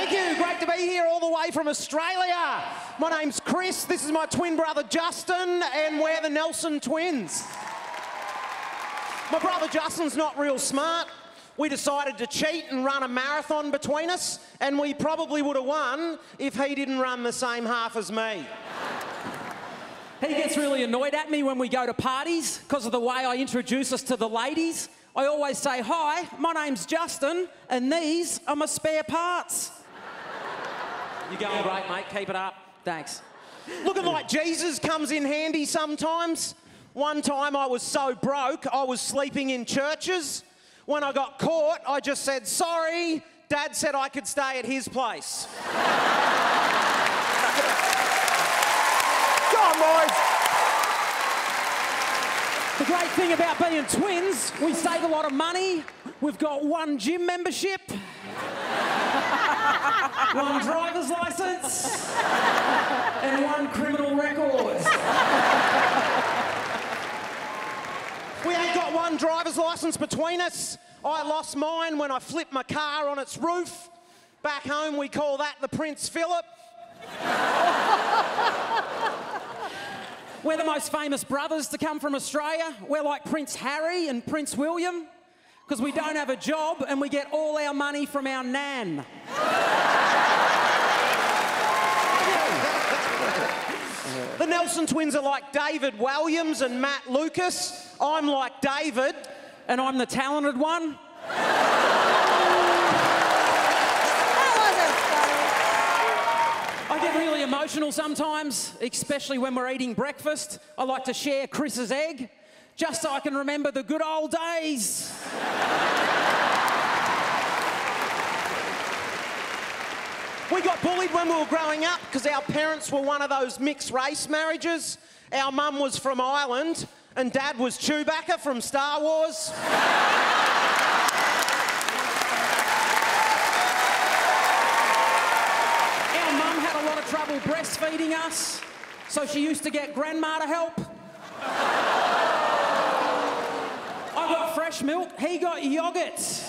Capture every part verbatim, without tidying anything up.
Thank you. Great to be here all the way from Australia. My name's Chris. This is my twin brother Justin, and we're the Nelson Twins. My brother Justin's not real smart. We decided to cheat and run a marathon between us, and we probably would have won if he didn't run the same half as me. He gets really annoyed at me when we go to parties because of the way I introduce us to the ladies. I always say, hi, my name's Justin, and these are my spare parts. You're going great, mate. Keep it up. Thanks. Looking like Jesus comes in handy sometimes. One time I was so broke, I was sleeping in churches. When I got caught, I just said, sorry, Dad said I could stay at his place. Go on, boys. The great thing about being twins, we save a lot of money. We've got one gym membership, one driver's license, and one criminal record. We ain't got one driver's license between us. I lost mine when I flipped my car on its roof. Back home, we call that the Prince Philip. We're the most famous brothers to come from Australia. We're like Prince Harry and Prince William, because we don't have a job and we get all our money from our nan. The Nelson Twins are like David Williams and Matt Lucas. I'm like David. And I'm the talented one. I get really emotional sometimes, especially when we're eating breakfast. I like to share Chris's egg, just so I can remember the good old days. We got bullied when we were growing up because our parents were one of those mixed race marriages. Our mum was from Ireland and Dad was Chewbacca from Star Wars. Our mum had a lot of trouble breastfeeding us, so she used to get grandma to help. I got fresh milk, he got yoghurt.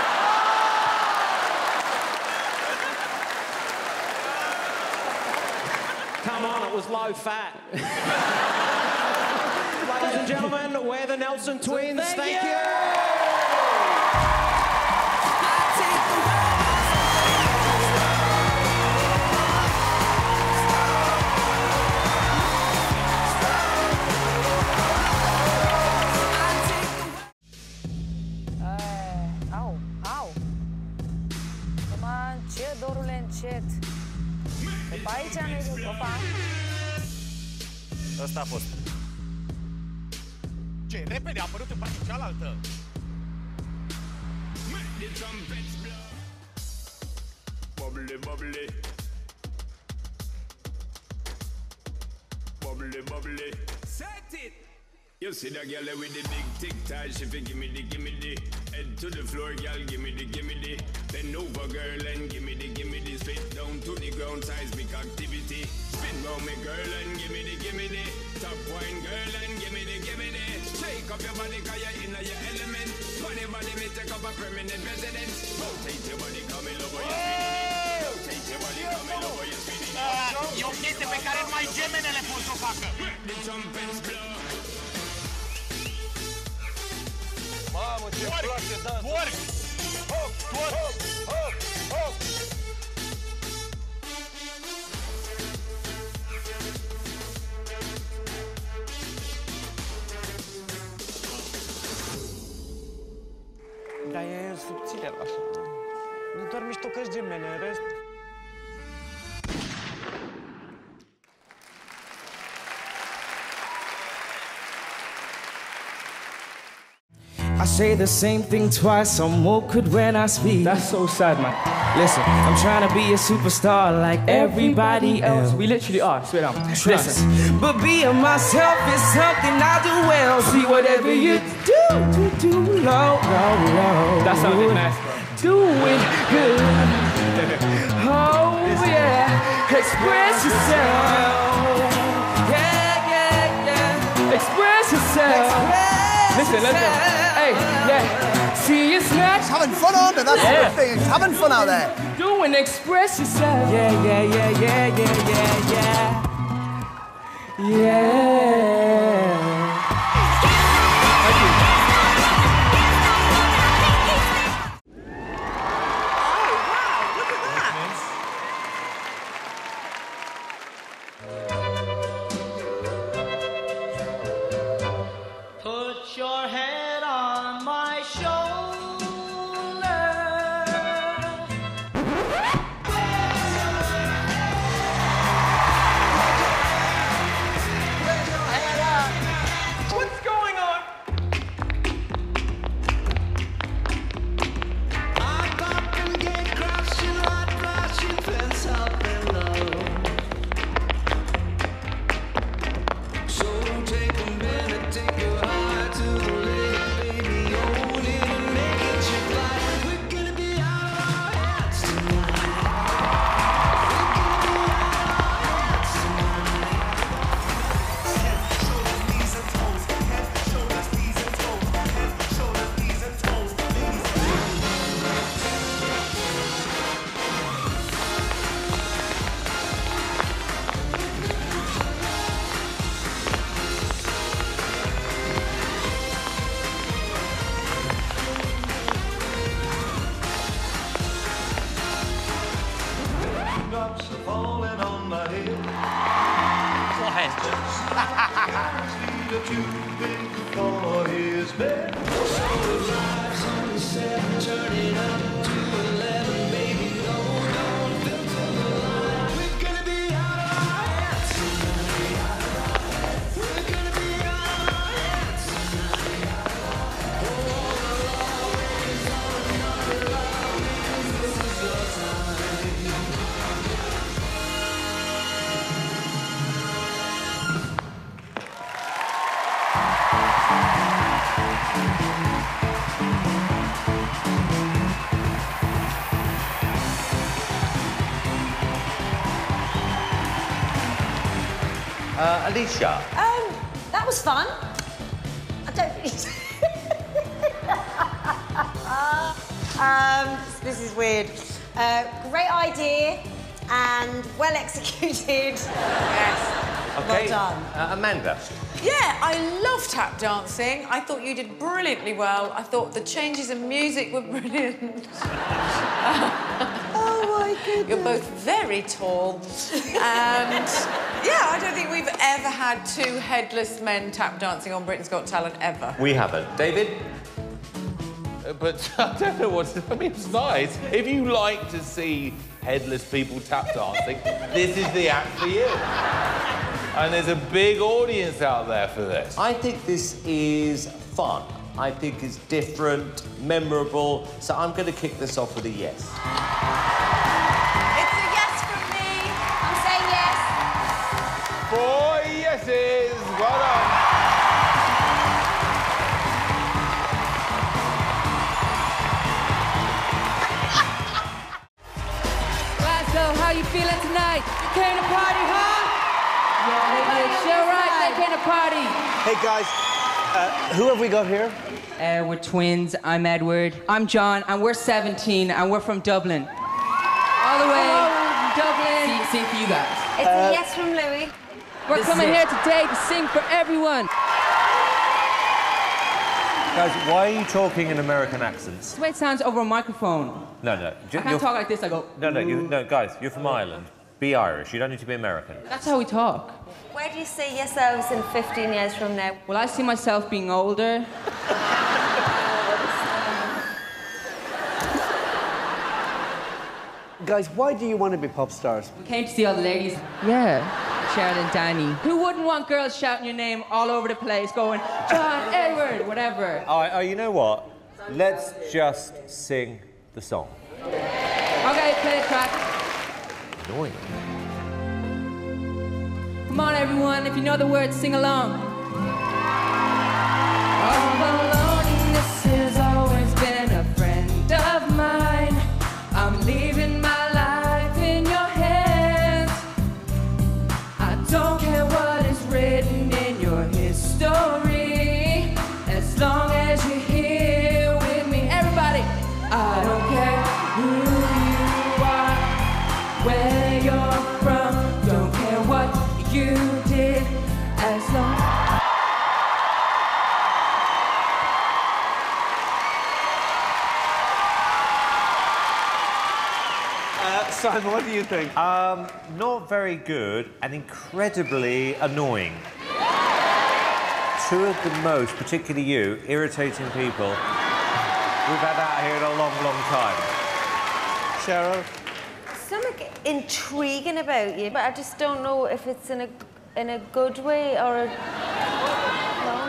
Come on, it was low fat. Ladies and gentlemen, we're the Nelson Twins. Thank Thank you. you. Au, au. Come încet, dorule, încet. Pe aici ne duc, opa. Ăsta a fost. Ce? Repede, a apărut în partea cealaltă. Bubbly, bubbly. Bubbly, bubbly. Set it! You see that girl with the big tic tac, she fi gimme the, gimme the. Head to the floor, girl, gimme the, gimme the. Bend over, girl, and gimme the, gimme the. Spit down to the ground, seismic activity. Spin round me, girl, and gimme the, gimme the. Top wine, girl, and gimme the, gimme the. Shake up your body, cause you're in your element. Funny body, me take up a permanent residence. Rotate your body, come in over, you're spinning it. Rotate your body, come in over, you're spinning it. E o chestie pe care numai gemenele pot să o facă. The trumpets blow. Mamă, ce place dansul! Twerk! Hop, hop, hop, hop! Dar e subțire așa. Nu doar miștocăși gemene, în rest... I say the same thing twice, I'm awkward when I speak. That's so sad, man. Listen, I'm trying to be a superstar like everybody else. We literally are, swear down. Listen, but being myself is something I do well. See, whatever you do, do, do, low, low, low. That sounded nice, bro. Do it good. Oh, yeah. Express yourself. Yeah, yeah, yeah. Express yourself. Express Listen, listen. yourself. Hey, yeah. See, it's not having fun, aren't they? That's yeah. the thing. It's having fun out there. Do and express yourself. Yeah, yeah, yeah, yeah, yeah, yeah, yeah. Yeah. Thank you. Put your head on my shoulder. What's going on? I bump and get crashing like flashing fence up below. So take a minute, take your heart to the lake, baby, own it and make it your flight. We're gonna be out of our heads tonight. We're gonna be out of our heads tonight. Head, shoulders, knees and toes. Head, shoulders, knees and toes. Head, shoulders, knees and toes. Drops are falling on my head. That you big for his bed. So life's only seven, turning up to eleven, baby. No, don't filter the line. We're gonna be out of our heads tonight. We're gonna be out of our heads tonight. Oh, always on another love, this is your time. Uh, Alicia. Um, that was fun. I don't really... um, this is weird. Uh, great idea and well executed. Yes. Okay. Well done. Uh, Amanda. Yeah, I love tap dancing. I thought you did brilliantly well. I thought the changes in music were brilliant. Oh my goodness. You're both very tall. And yeah, I don't think we've ever had two headless men tap dancing on Britain's Got Talent ever. We haven't. David? Uh, but I don't know what to... I mean, it's nice. If you like to see headless people tap dancing, this is the act for you. And there's a big audience out there for this. I think this is fun. I think it's different, memorable, so I'm going to kick this off with a yes. It's a yes from me. I'm saying yes. Four yeses. Well done. Glasgow, how you feeling tonight? You came to party, huh? Yeah, it's sure right, they came to party. Hey, guys. Uh, who have we got here? Uh, we're twins. I'm Edward. I'm John, and we're seventeen, and we're from Dublin. All the way from Dublin. See, sing for you guys. It's a yes from Louis. We're This coming is it. here today to sing for everyone. Guys, why are you talking in American accents? That's the way it sounds over a microphone. No, no. I can't talk like this, I go... No, no, you, no, guys, you're from Ireland. Be Irish. You don't need to be American. That's how we talk. Where do you see yourselves in fifteen years from now? Well, I see myself being older. Guys, why do you want to be pop stars? We came to see all the ladies. Yeah. Sharon and Danny. Who wouldn't want girls shouting your name all over the place, going, John, Edward, whatever. All right, oh, you know what? Let's just sing the song. Okay, play the track. Annoying. Come on, everyone, if you know the words, sing along. Although loneliness has always been a friend of mine, I'm leaving my life in your hands. I don't care what is written in your history, as long as you're here. Simon, what do you think? Um, not very good and incredibly annoying. Two of the most, particularly you, irritating people we've had out here in a long, long time. Cheryl? Something intriguing about you, but I just don't know if it's in a in a good way or a... No.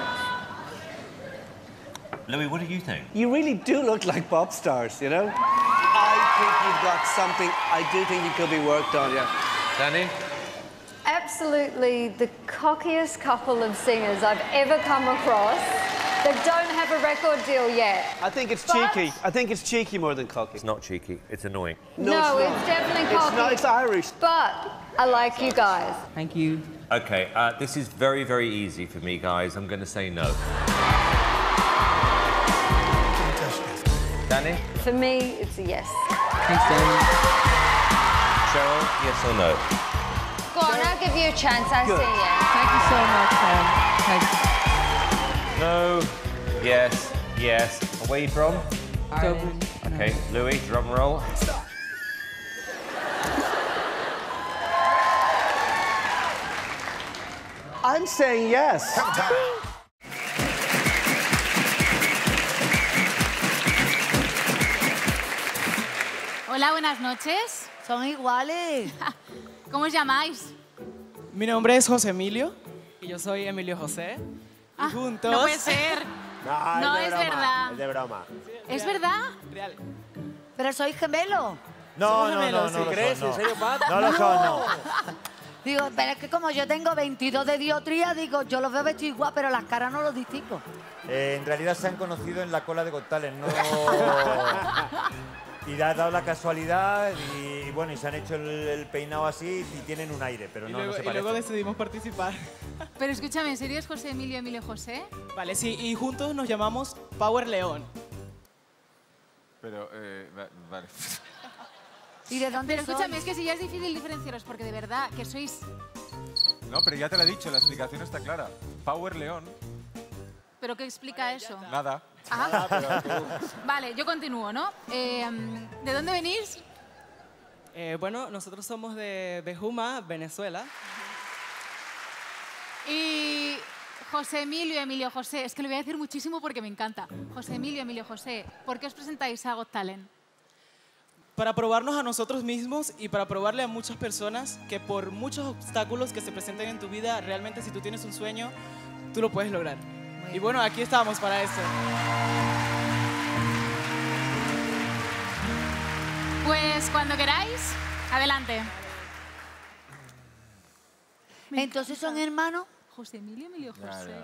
Louis, what do you think? You really do look like pop stars, you know? I think you've got something. I do think you could be worked on, yeah. Danny? Absolutely the cockiest couple of singers I've ever come across that don't have a record deal yet. I think it's But- cheeky. I think it's cheeky more than cocky. It's not cheeky, it's annoying. No, it's, it's, not. definitely It's cocky. not, it's Irish. But I like you guys. Thank you. OK, uh, this is very, very easy for me, guys. I'm going to say no. Danny? For me, it's a yes. Thanks, Danny. Cheryl, yes or no? Go on, I'll give you a chance. I Good. say yes. Thank you so much, Sam. Thank No, yes, yes. Where are you from? Dublin. OK, Louis, drum roll. I'm saying yes. Hola, buenas noches. Son iguales. ¿Cómo os llamáis? Mi nombre es José Emilio y yo soy Emilio José. Ah, y juntos... No puede ser. No, No, es, es de broma, verdad. Es de broma. ¿Es verdad? Real. Pero soy gemelo. No, Somos no, no, gemelos, no, ¿sí lo crees? son, ¿En serio, Pat? no. No lo son, no. Digo, pero es que como yo tengo veintidós de diotría, digo, yo los veo vestidos igual, pero las caras no los distingo. Eh, en realidad se han conocido en la cola de Got Talent, no... Y ha dado la casualidad y, bueno, y se han hecho el, el peinado así y tienen un aire, pero Y no, luego, no se y luego parecen. decidimos participar. Pero escúchame, ¿en serio es José Emilio Emilio José? Vale, sí, y juntos nos llamamos Power León. Pero, eh, va- vale. ¿Y de dónde Pero sois? escúchame, es que si ya es difícil diferenciaros, porque de verdad que sois... No, pero ya te lo he dicho, la explicación está clara. Power León, ¿Pero qué explica eso? nada. Ah. Nada, pero tú- Vale, yo continúo, ¿no? Eh, ¿De dónde venís? Eh, bueno, nosotros somos de Bejuma, Venezuela. Y José Emilio Emilio José, es que lo voy a decir muchísimo porque me encanta. José Emilio Emilio José, ¿por qué os presentáis a Got Talent? Para probarnos a nosotros mismos y para probarle a muchas personas que por muchos obstáculos que se presenten en tu vida, realmente si tú tienes un sueño, tú lo puedes lograr. Y bueno, aquí estamos para eso. Pues cuando queráis, adelante. Entonces son hermanos. José Emilio Emilio José.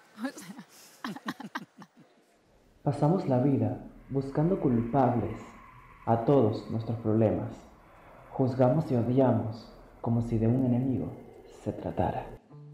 Pasamos la vida buscando culpables a todos nuestros problemas. Juzgamos y odiamos como si de un enemigo se tratara.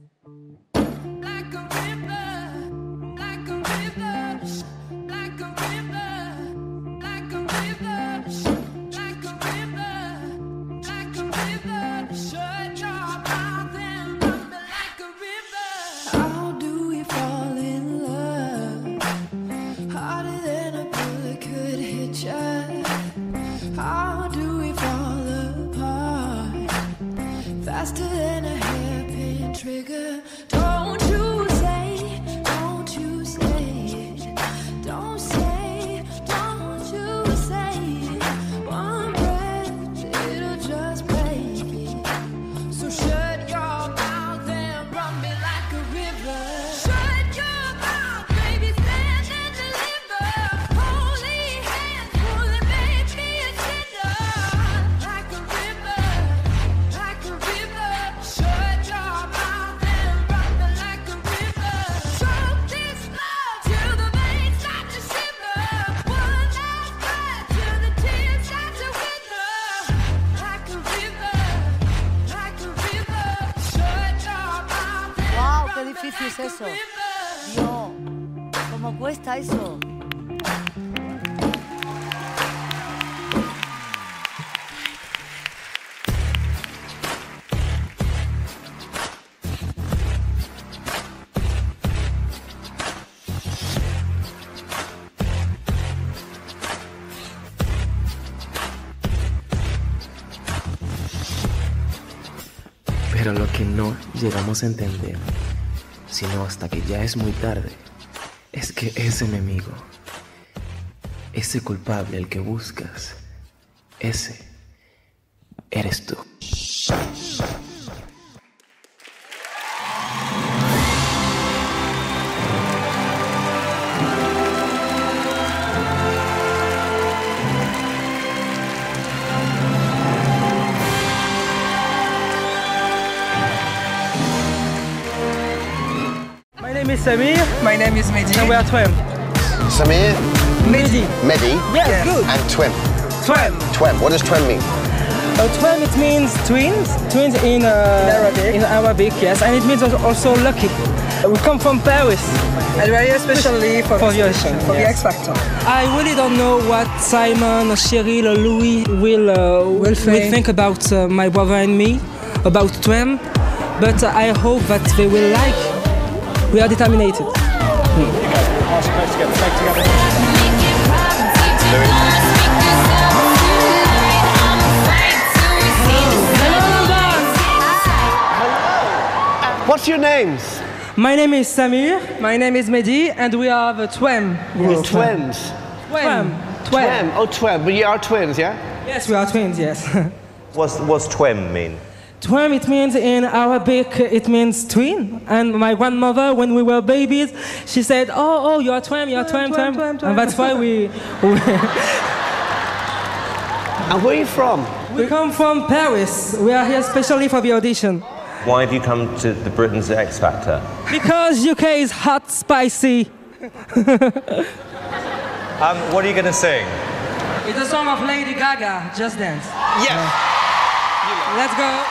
How do we fall in love? Harder than a bullet could hit you. How do we fall apart? Faster than a hairpin trigger. Don't you say, don't you say it. Don't say, don't you say it. One breath, it'll just break it. So shut your mouth and run me like a river. Shut your mouth, baby, stand and deliver. Holy hands, pull and make me a tender. Like a river, like a river. Shut your mouth and run me like a river. Choke this love till the veins start to shiver. One last breath till the tears start to wither. Like a river, like a river. Shut your mouth and ¡Wow! run ¡Qué me difícil es like a eso! river. Dios, ¿cómo cuesta eso? llegamos a entender, sino hasta que ya es muy tarde, es que ese enemigo, ese culpable al que buscas, ese eres tú. My name is Samir. My name is Mehdi. And we are twin. Samir? Mehdi. Mehdi? Yes, good. And twin? Twin. Twin. What does twin mean? Uh, twin, it means twins. Twins in, uh, in Arabic. In Arabic, yes. And it means also lucky. We come from Paris. And we are here especially for, for, this your, edition, for yes. the X Factor. I really don't know what Simon, or Cheryl, or Louis will, uh, will, will think. think about uh, my brother and me, about twin. But uh, I hope that they will like. We are determined. What's your names? My name is Samir. My name is Mehdi, and we are the twin. You're twins. Twin. Twin. Oh, twin. But you are twins, yeah? Yes, we are twins. Yes. What's what's twin mean? Twin, it means in Arabic, it means twin. And my grandmother, when we were babies, she said, oh, oh, you're twin, you're twin, twin. twin, twin. And that's why we... we and where are you from? We come from Paris. We are here especially for the audition. Why have you come to the Britain's X Factor? Because U K is hot, spicy. um, what are you going to sing? It's a song of Lady Gaga, Just Dance. Yes. Uh, let's go.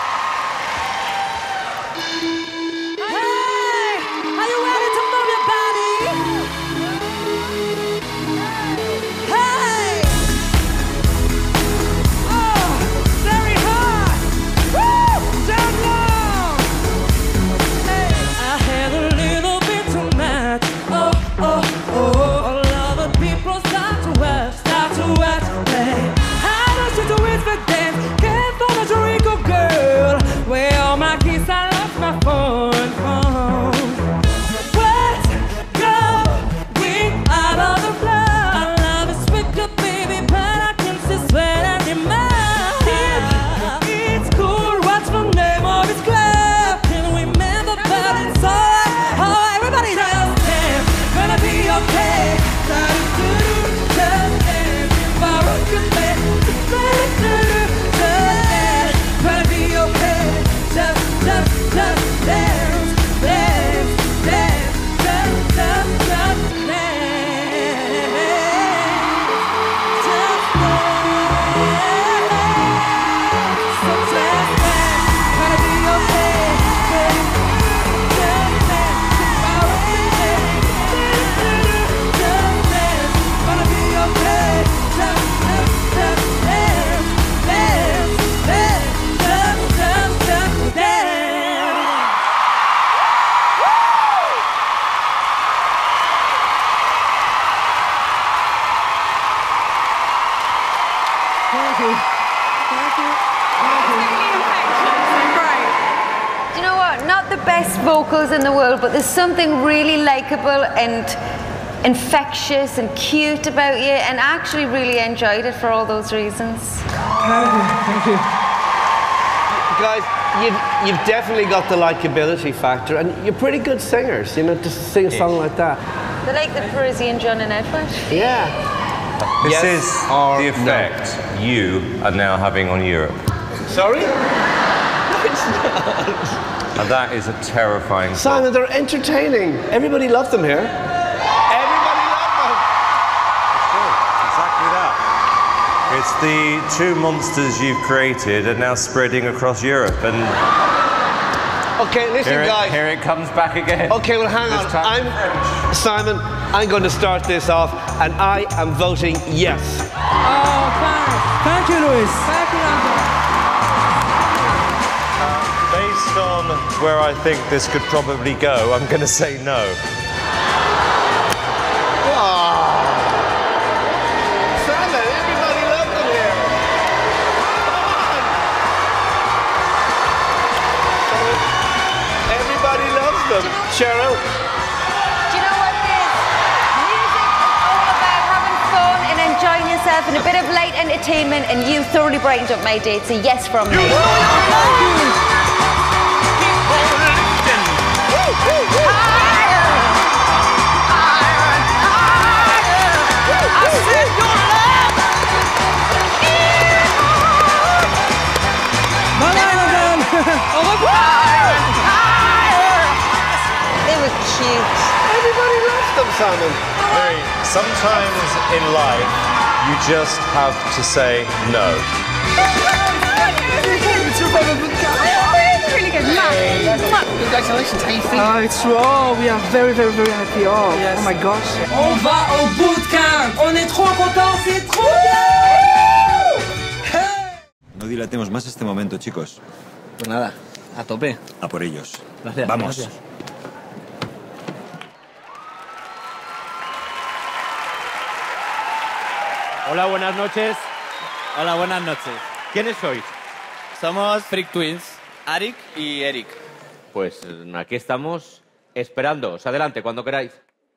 Vocals in the world, but there's something really likable and infectious and cute about you, and I actually really enjoyed it for all those reasons. Thank you, thank you. Guys, you've, you've definitely got the likability factor, and you're pretty good singers, you know, to sing a song like that. They're like the Parisian John and Edward. Yeah. This Yes is or the effect you are now having on Europe. Sorry? No, it's not. And that is a terrifying Simon, they're entertaining. Everybody loves them here. Everybody loves them. Exactly that. It's the two monsters you've created are now spreading across Europe, and okay, listen, here it, guys. Here it comes back again. Okay, well, hang This on. time I'm Simon. I'm going to start this off, and I am voting yes. Oh, thanks. Thank you, Louis. Thank you, Andrew. Based on where I think this could probably go, I'm going to say no. Simon, everybody loves them here. Come on. them. Cheryl. Do you know what it is? Music is all about having fun and enjoying yourself and a bit of light entertainment, and you thoroughly brightened up my day. It's a yes from me. They were cute. Everybody loves them, Simon. Mary, sometimes in life, you just have to say no. Really good. Congratulations, how you feel? Oh, it's true. Oh, we are very, very, very happy. Oh, oh my gosh. On va au bootcamp. On est trop contents, c'est trop bien. No dilatemos más este momento, chicos. Pues nada, a tope. A por ellos. Gracias. Vamos. Gracias. Hola, buenas noches. Hola, buenas noches. ¿Quiénes sois? Somos Freak Twins, Arik y Eric. Pues aquí estamos esperándoos. Adelante, cuando queráis.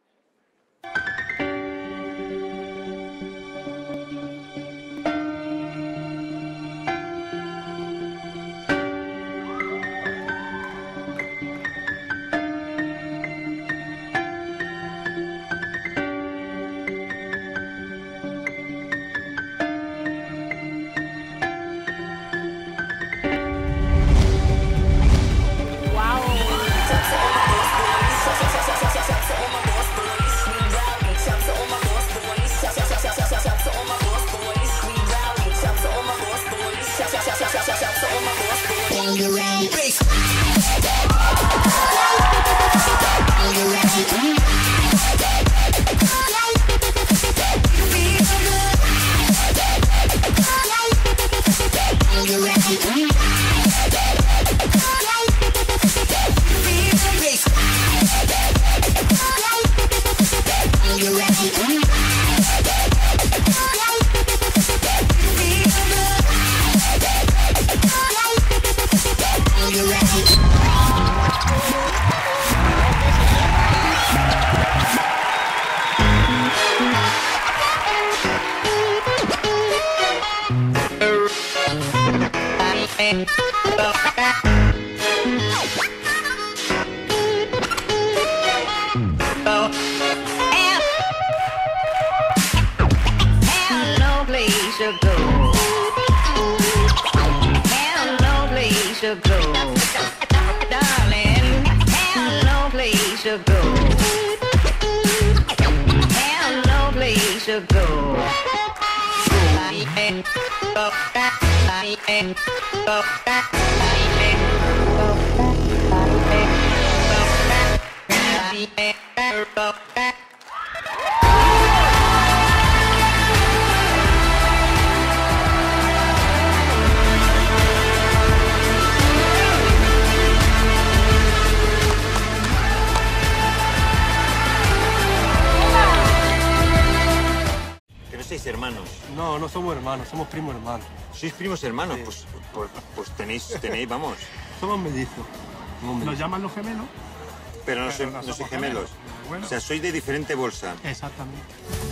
Que no sois hermanos. No, no somos hermanos, somos primos hermanos. ¿Sois primos hermanos? Sí. Pues, pues, pues tenéis, tenéis, vamos. Somos mellizos. Nos llaman los gemelos. Pero no, Pero soy- no no sois somos gemelos. gemelos. Bueno. O sea, sois de diferente bolsa. Exactamente.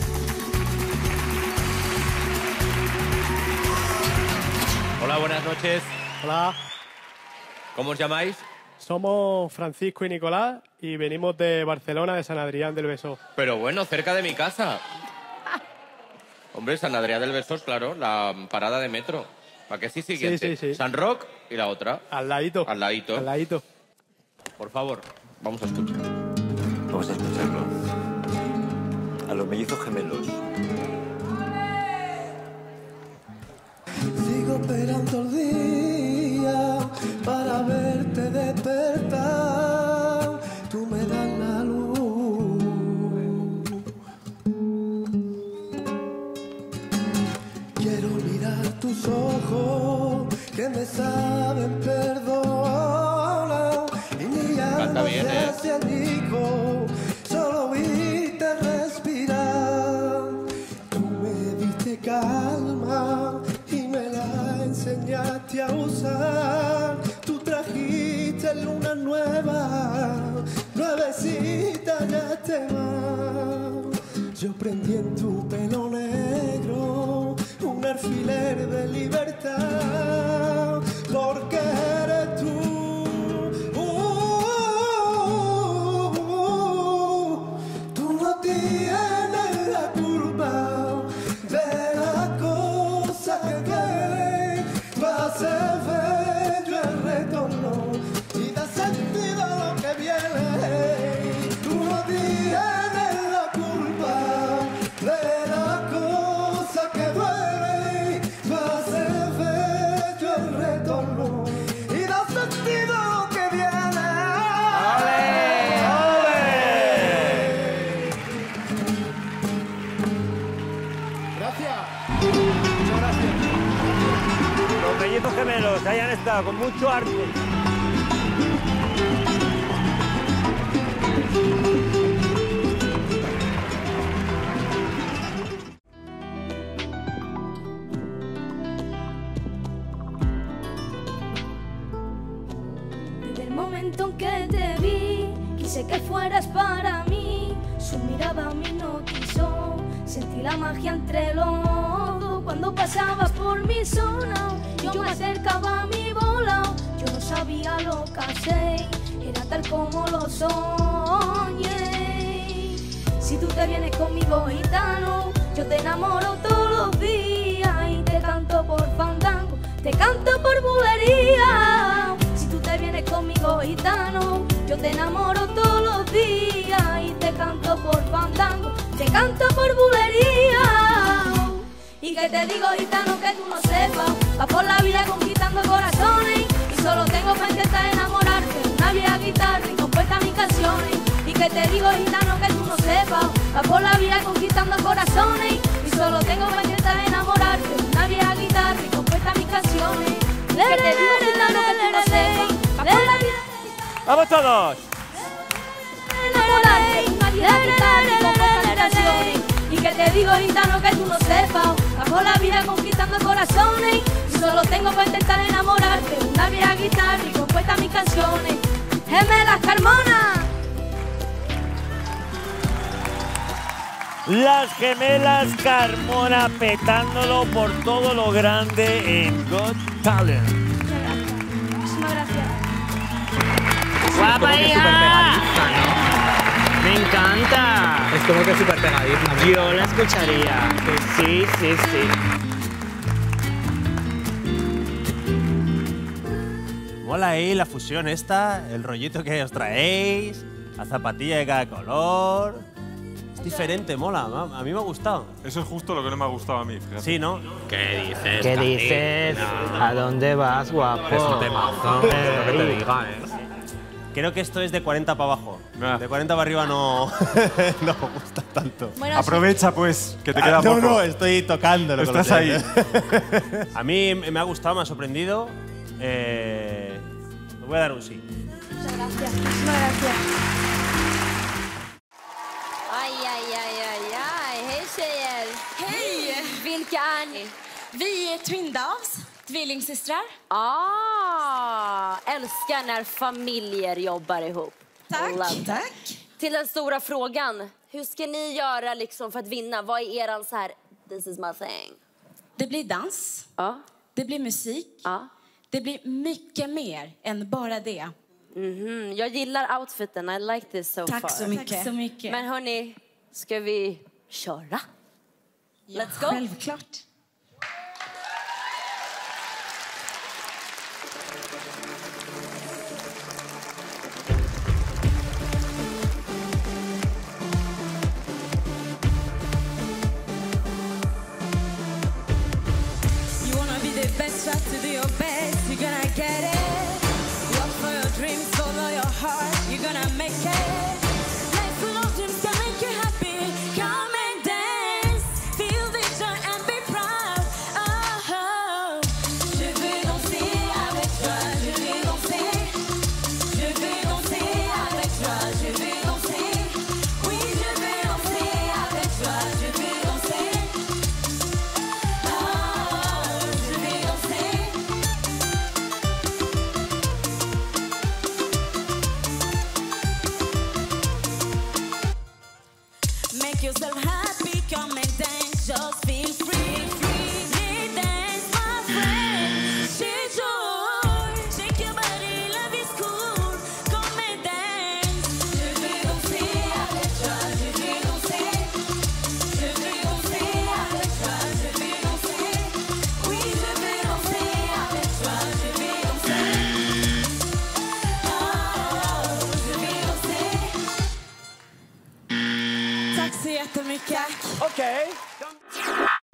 Hola, buenas noches. Hola, ¿Cómo os llamáis? somos Francisco y Nicolás y venimos de Barcelona, de San Adrián del Besós. Pero bueno, cerca de mi casa. Hombre, San Adrián del Besós, claro, la parada de metro. ¿Para qué sí siguiente? Sí, sí, sí. San Roc y la otra. Al ladito. Al ladito. Al ladito. Por favor, vamos a escuchar. Vamos a escucharlo. A los mellizos gemelos. Sigo esperando el día para verte despertar. Tú me das la luz. Quiero mirar tus ojos que me saben perdonar. Y Canta bien, ¿eh? hacia el hijo, solo oírte respirar. Tú me diste calma y me la enseñaste a usar. Tú trajiste luna nueva suavecita ya te va. Yo prendí en tu pelo negro un alfiler de libertad, porque eres tú. Uh, tú no tienes la culpa de la cosa que quieres, va a ser bello el retorno y da sentido a lo que viene. Tú no tienes la culpa de la cosa que duele, va a ser bello el retorno y da sentido a lo que viene. Gracias. Muchas gracias. Los mellizos gemelos hayan estado con mucho arte. Desde el momento en que te vi, quise que fueras para mí. Su mirada me hipnotizó, sentí la magia entre los dos. Cuando pasabas por mi zona, yo me acercaba a mi bola. Yo no sabía lo que hacer, era tal como lo soñé. Si tú te vienes conmigo, gitano, yo te enamoro todos los días y te canto por fandango, te canto por bulería. Si tú te vienes conmigo, gitano, yo te enamoro todos los días y te canto por fandango, te canto por bulería. Y que te digo, gitano, que tú no sepas, vas por la vida conquistando corazones y solo tengo para intentar enamorarte, una vieja guitarra y compuesta mis canciones. Y que te digo, gitano, que tú no sepas, vas por la vida conquistando corazones y solo tengo para intentar enamorarte, una vieja guitarra y compuesta mis canciones. Que te digo, gitano, que tú no sepas, vas por la vida. ¡Vamos todos! Enamorarte, una vieja guitarra y compuesta mis canciones. Y que te digo, gitano, que tú no sepas, bajo la vida conquistando corazones y solo tengo para intentar enamorarte, una vieja guitarra y compuesta mis canciones. Gemelas Carmona. Las gemelas Carmona petándolo por todo lo grande en Got Talent. Muchísimas gracias. ¡Guapa, hija! Me encanta. Es como que súper pegadiza. Yo la escucharía. Sí, sí, sí. Mola ahí la fusión esta, el rollito que os traéis, la zapatilla de cada color. Es diferente, mola. A mí me ha gustado. Eso es justo lo que no me ha gustado a mí, fíjate. Sí, ¿no? ¿Qué dices? ¿Qué dices? No. ¿A dónde vas, guapo? Es un temazo. Es lo que te diga, ¿eh? Creo que esto es de cuarenta para abajo. De cuarenta para arriba no, no me gusta tanto. Bueno, Aprovecha, pues, que te queda ah, no, poco. No, no, estoy tocándolo. Estás ahí. A mí me ha gustado, me ha sorprendido. Eh, me voy a dar un sí. Muchas gracias. Muchísimas gracias. Aj, aj, aj, aj, aj. Hej tjejer! Hej! Vilka är ni? Vi är Twindavs, tvillingsystrar. Ah, älskar när familjer jobbar ihop. Tack, Love. tack. Till den stora frågan, hur ska ni göra liksom för att vinna? Vad är eran så här, this is my thing? Det blir dans. Ja. Det blir musik. Ja. Det blir mycket mer än bara det. Mhm, jag gillar outfiten, I like this so Tack far. så mycket. Tack så mycket. Men hörni, ska vi köra? Ja, Let's go. självklart. You wanna be the best, try to do your best. You're gonna get it. Work for your dreams, follow your heart. You're gonna make it. Life full of dreams can make you happy. Come and dance. Feel the joy and be proud. make yourself happy, come and dance, just feel free. free. Dance, my friend, shake your, shake your body, love is cool, come and dance. Je vais danser avec toi, je vais danser. Je vais danser avec toi, je vais danser. Oui, je vais danser avec toi, je vais danser. Oh, je vais danser. Tack så jättemycket. Okej.